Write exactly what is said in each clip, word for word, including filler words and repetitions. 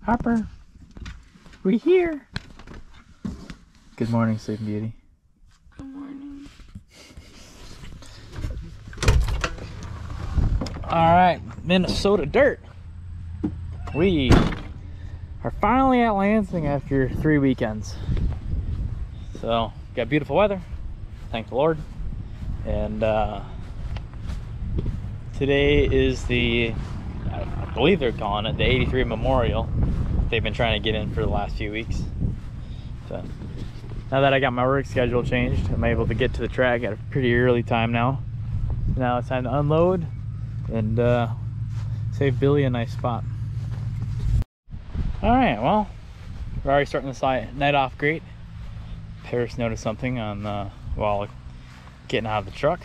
Harper, we here. Good morning, Sleeping Beauty. Good morning. All right, Minnesota dirt. We are finally at Lansing after three weekends. So, got beautiful weather, thank the Lord. And uh, today is the, I believe they're calling it, the eighty-three Memorial. They've been trying to get in for the last few weeks. So now that I got my work schedule changed, I'm able to get to the track at a pretty early time now. Now it's time to unload and uh, save Billy a nice spot. All right, well, we're already starting the night off great. Paris noticed something on uh, while getting out of the truck.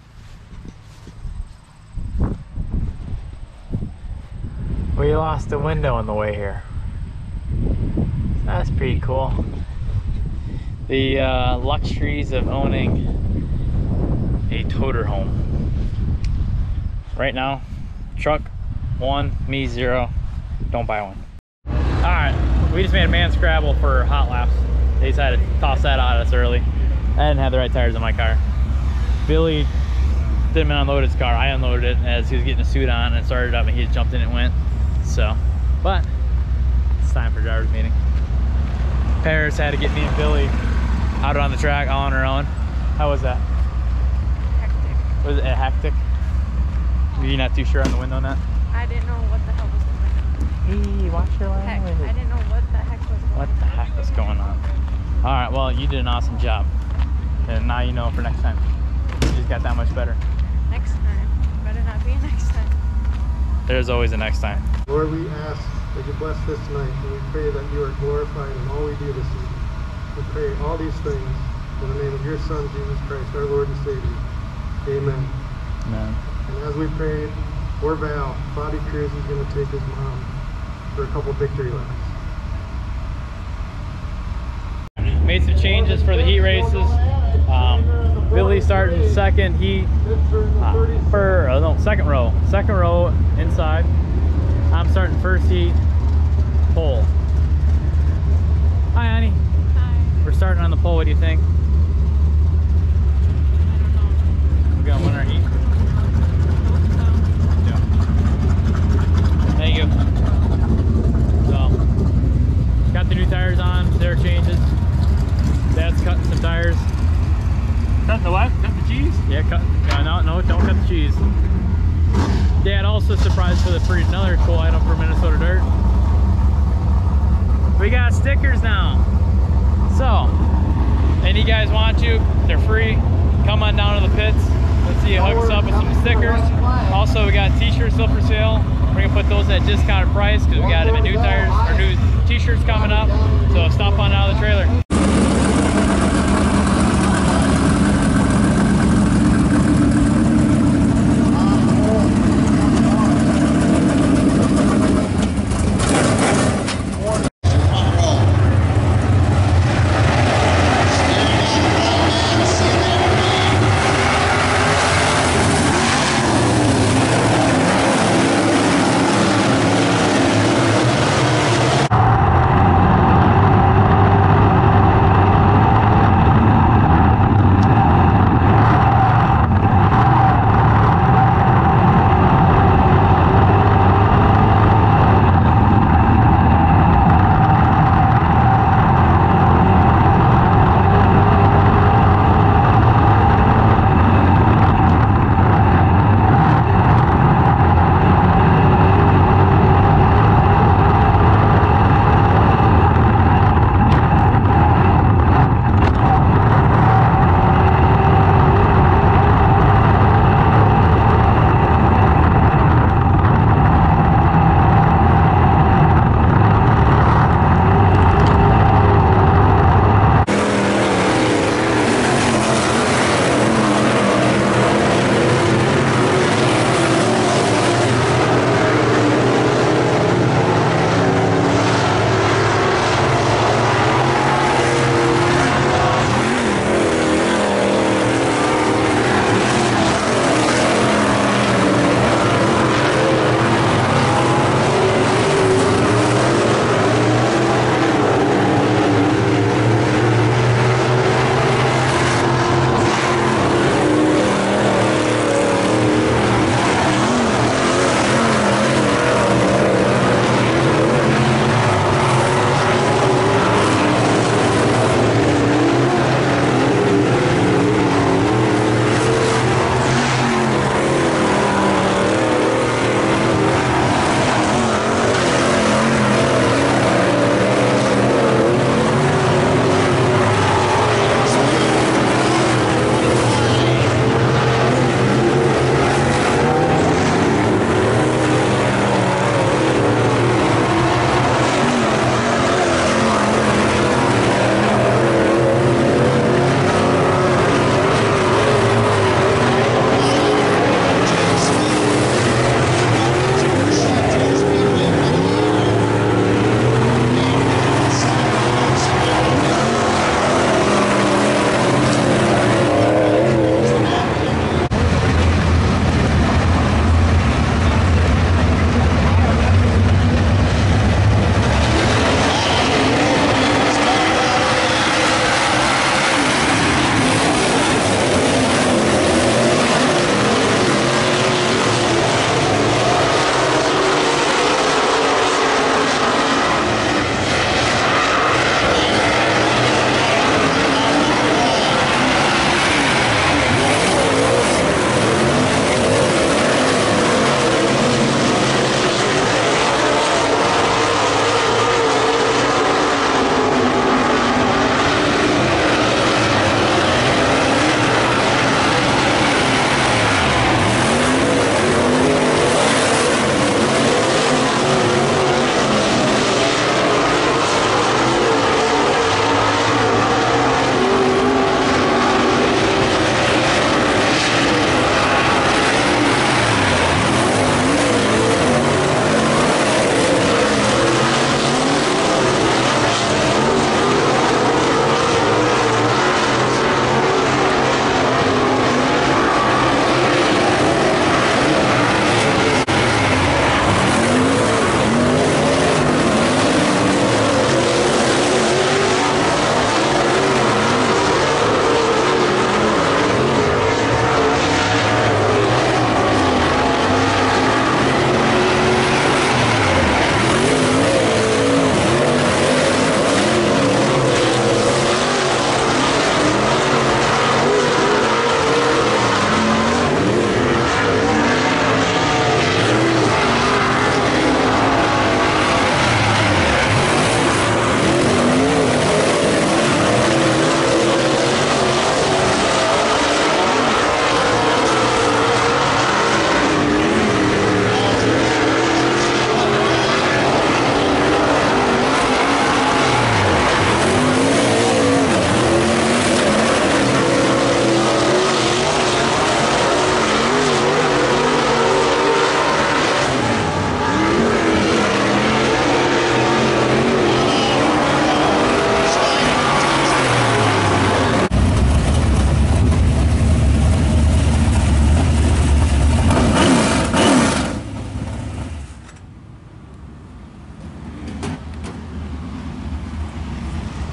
We lost a window on the way here. That's pretty cool. The uh, luxuries of owning a toter home. Right now, truck one, me zero. Don't buy one. All right, we just made a man scrabble for hot laps. They decided to toss that out at us early. I didn't have the right tires on my car. Billy didn't unload his car. I unloaded it as he was getting a suit on and started up, and he just jumped in and went. So, but it's time for driver's meeting. Paris had to get me and Billy out on the track all on our own. How was that? Hectic. Was it hectic? Were you not too sure on the window net? I didn't know what the hell was going on. Hey, watch your language. Heck, I didn't know what the heck was going on. What the heck was going on? All right, well, you did an awesome job. And now you know for next time. You just got that much better. Next time. Better not be a next time. There's always a next time. Lord, we ask that you bless this night, and we pray that you are glorified in all we do this evening. We pray all these things in the name of your Son, Jesus Christ, our Lord and Savior. Amen. Amen. And as we prayed for Val, Bobby Cruz is going to take his mom for a couple victory laps. Made some changes for the heat races. Um, Billy starting second heat, uh, for uh, no second row, second row inside. I'm starting first heat, pole. Hi, honey. Hi. We're starting on the pole. What do you think? I don't know. We're gonna win our heat. So. Thank you. So, got the new tires on. There are changes. Dad's cutting some tires. Cut the what? Cut the cheese? Yeah, cut. Uh, no, no, don't cut the cheese. Dad also surprised for the free another cool item for Minnesota Dirt. We got stickers now. So, and you guys want to, they're free. Come on down to the pits. Let's see you hook us up with some stickers. Also, we got t-shirts still for sale. We're gonna put those at discounted price because we got even new tires or new t-shirts coming up. So stop on out of the trailer.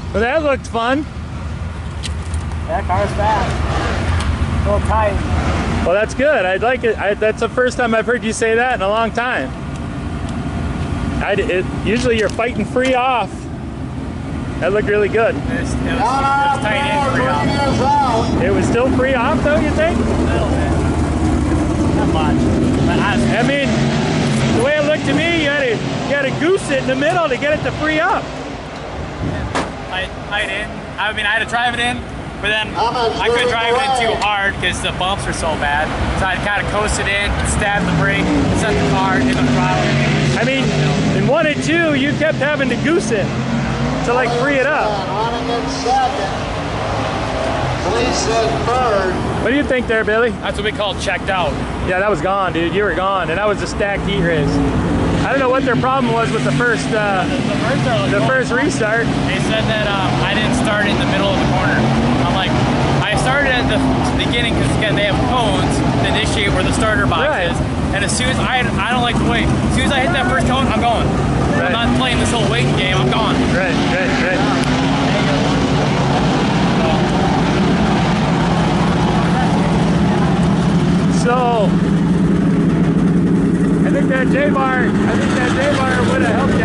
Well, that looked fun. That car's fast. A little tight. Well, that's good. I'd like it. I, that's the first time I've heard you say that in a long time. I, it, usually you're fighting free off. That looked really good. It was, it was, it was tight and free off. It was still free off, though, you think? A little bit. Not much. But I, I mean, the way it looked to me, you had to, you had to goose it in the middle to get it to free up. tight, tight in. I mean, I had to drive it in, but then I couldn't drive it in too hard because the bumps were so bad. So I kind of coasted in, stabbed the brake, set the car, hit the throttle. I mean, in one and two, you kept having to goose it to like free it up. What do you think there, Billy? That's what we call checked out. Yeah, that was gone, dude. You were gone, and that was a stacked heat race. I don't know what their problem was with the first, uh, the first restart. They said that um, I didn't start in the middle of the corner. I'm like, I started at the beginning because again they have cones to initiate where the starter box Right. is, and as soon as I, I don't like to wait. As soon as I hit that first cone, I'm going. Right. I'm not playing this whole waiting game. I'm gone. Right, right, right. So, I think that J-bar, I think that J-bar would have helped you.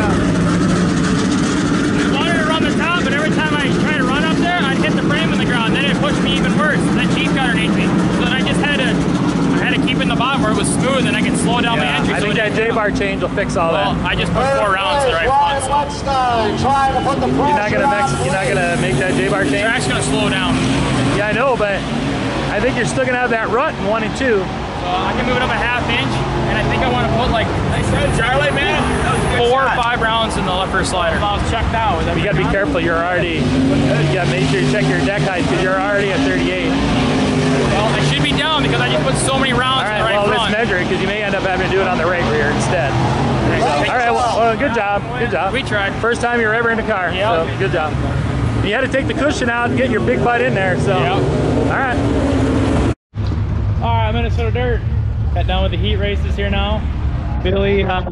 I wanted to run the top, but every time I try to run up there, I'd hit the frame in the ground. Then it pushed me even worse. Then Chief got underneath me. So then I just had to, I had to keep in the bottom where it was smooth, and I could slow down my Yeah, entry. I so think it that didn't J-bar change will fix all Well, that. I just put four rounds to the right front. So. Trying to put the You're not gonna mix, you're not gonna make that J-bar The change? track's gonna slow down. Yeah, I know, but I think you're still gonna have that rut in one and two. So I can move it up a half inch, and I think I want to put like, Charlie, man, four or five rounds in the upper slider. If I was checked out, would that You be gotta be enough? careful, you're already, you gotta make sure you check your deck height because you're already at thirty-eight. Well, I should be down because I just put so many rounds All in the right, right well, front. let's measure it because you may end up having to do it on the right rear instead. All right, well, well, good job, good job. We tried. First time you were ever in a car, Yep. so good job. You had to take the cushion out and get your big butt in there, so. Yep. All right. All right, Minnesota Dirt. Got done with the heat races here now. Billy, uh,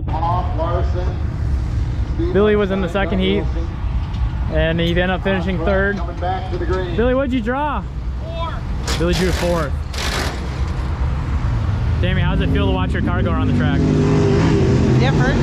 Billy was in the second heat, and he ended up finishing third. Billy, what'd you draw? Four. Billy drew fourth. Tammy, how does it feel to watch your car go around the track? Different.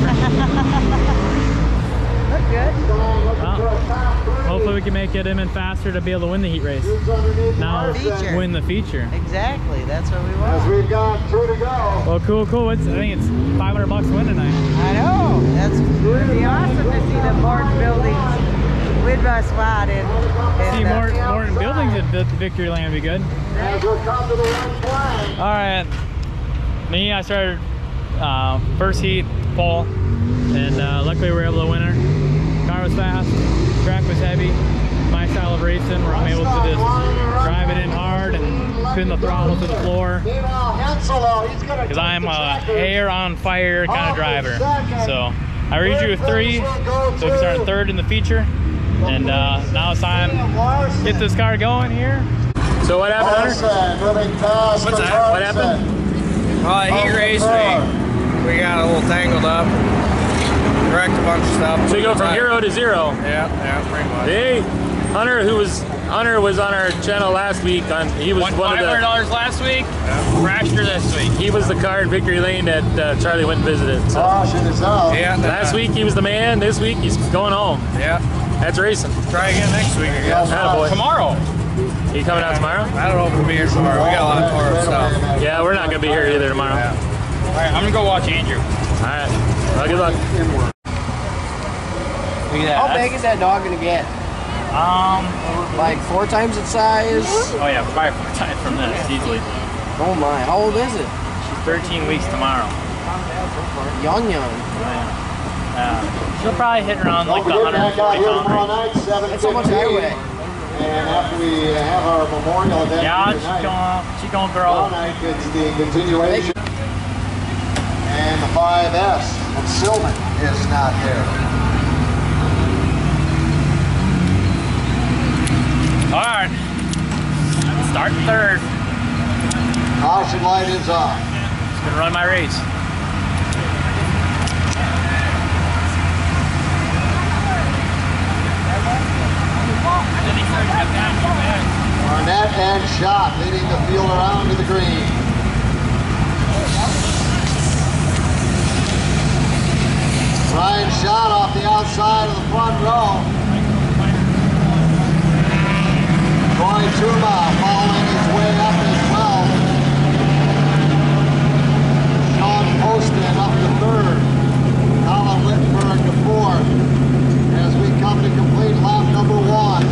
Look good. Well, hopefully we can make it even faster to be able to win the heat race. Now Feature. win the feature. Exactly. That's what we As want. we've got two to go. Well, cool, cool. What's, I think it's five hundred bucks to win tonight. I know. That's going to be awesome to see the Morton Building with my squad in. in See, the- Morton, Morton Buildings at the Victory Lane would be good. As we come to the one flag. All right, me, I started uh, first heat, pole, and uh, luckily we were able to win her. Car was fast, track was heavy, my style of racing where I'm able to just drive it in hard and pin the throttle to the floor. Because I'm a hair on fire kind of driver. So I redrew three, so we started third in the feature. And uh, now it's time to get this car going here. So what happened, Hunter? What's that? What happened? Well, the heat race, we, we got a little tangled up, wrecked a bunch of stuff. So you go from Right. hero to zero. Yeah, yeah, pretty much. Hey, Hunter, who was Hunter was on our channel last week. On he was Won one five of hundred the dollars last week, crashed her this week. he was the car in Victory Lane that uh, Charlie went and visited. So Caution is out. Yeah, then, last uh, week he was the man. This week he's going home. Yeah, That's racing. try again next week, I guess. Attaboy. Tomorrow. You coming out tomorrow? I don't know if we'll be here tomorrow. We got a lot of tour stuff. Yeah, we're not gonna be here either tomorrow. Yeah. All right, I'm gonna go watch Andrew. All right. Well, good luck. Look at that. How big is that dog gonna get? Um. Like four times its size? Oh yeah, probably four times from this easily. Oh my, how old is it? She's thirteen weeks tomorrow. Young, young. Uh, she'll probably hit around like the one hundred forty pound range. That's how much I weigh. And after we have our memorial event Yeah, here she's tonight, gonna she's gonna grow. tonight it's the continuation. And the five S of Sylvan is not there. All right. Start third. Caution light is on. Just gonna run my race. and shot, leading the field around to the green. Ryan shot off the outside of the front row. Troy Tuma following his way up as well. Sean Poston up to third. Colin Whittenberg to fourth. As we come to complete lap number one.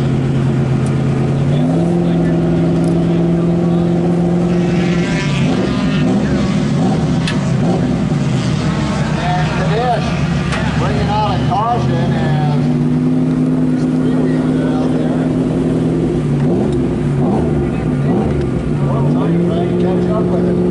And Kanish bringing out a caution as three wheelers out there. Trying to catch up with it.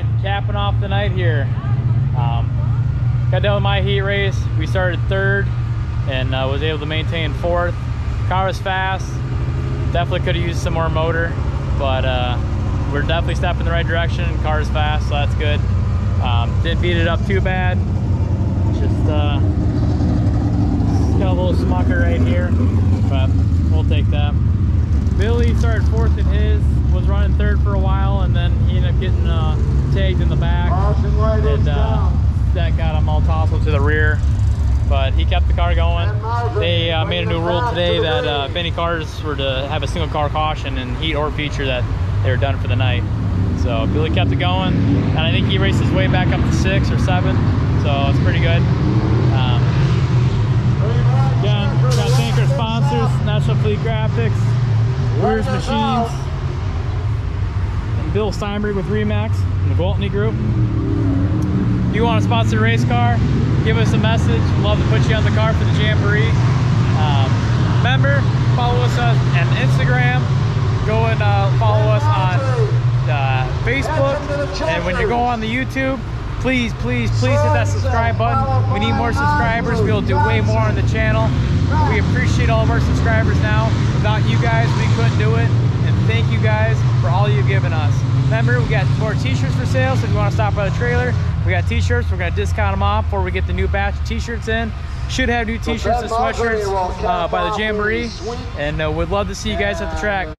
capping off the night here. Um, got done with my heat race. We started third and uh, was able to maintain fourth. Car was fast. Definitely could have used some more motor, but uh, we're definitely stepping in the right direction. Car is fast, so that's good. Um, didn't beat it up too bad. Just uh, got a little smucker right here, but we'll take that. Billy started fourth in his, was running third for a while, and then he ended up getting uh, tagged in the back, and uh, that got him all tousled to the rear. But he kept the car going. They uh, made a new rule today that uh, if any cars were to have a single car caution and heat or feature, that they were done for the night. So Billy kept it going, and I think he raced his way back up to six or seven, so it's pretty good. Um, again, got to thank our sponsors, National Fleet Graphics, Weir's Machines, and Bill Steinberg with Remax and the Gwaltney Group. If you want to sponsor a race car, give us a message. We'd love to put you on the car for the Jamboree. Um, remember, follow us on, on Instagram. Go and uh, follow us on uh, Facebook. And when you go on the YouTube, please, please, please hit that subscribe button. We need more subscribers. We'll do way more on the channel. We appreciate all of our subscribers now. Without you guys, we couldn't do it. And thank you guys for all you've given us. Remember, we got more t-shirts for sale, so if you want to stop by the trailer, we got t-shirts. We're going to discount them off before we get the new batch of t-shirts in. Should have new t-shirts and sweatshirts uh, by the Jamboree. And uh, we'd love to see you guys at the track.